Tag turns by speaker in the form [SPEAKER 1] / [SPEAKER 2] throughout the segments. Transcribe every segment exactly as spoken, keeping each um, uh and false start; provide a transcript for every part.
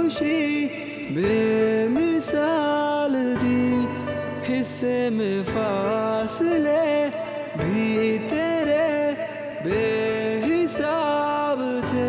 [SPEAKER 1] खुशी बेमिसाल दी, हिस्से में फासले भी तेरे बेहिसाब थे।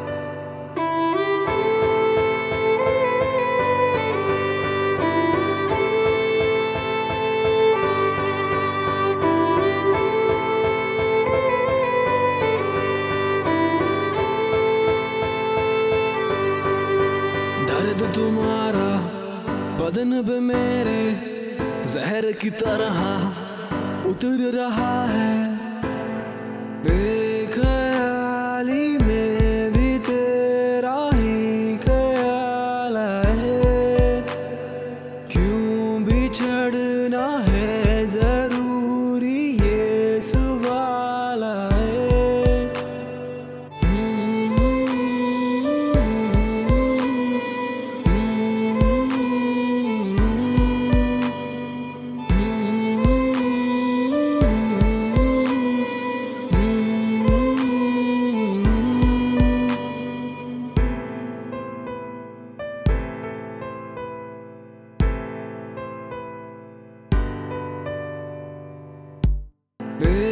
[SPEAKER 1] दर्द तुम्हारा बदन पे मेरे जहर की तरह उतर रहा है, बेखयाली में भी तेरा ही ख्याल है। क्यों बिछड़ना है जरूरी ये सवाल है। Baby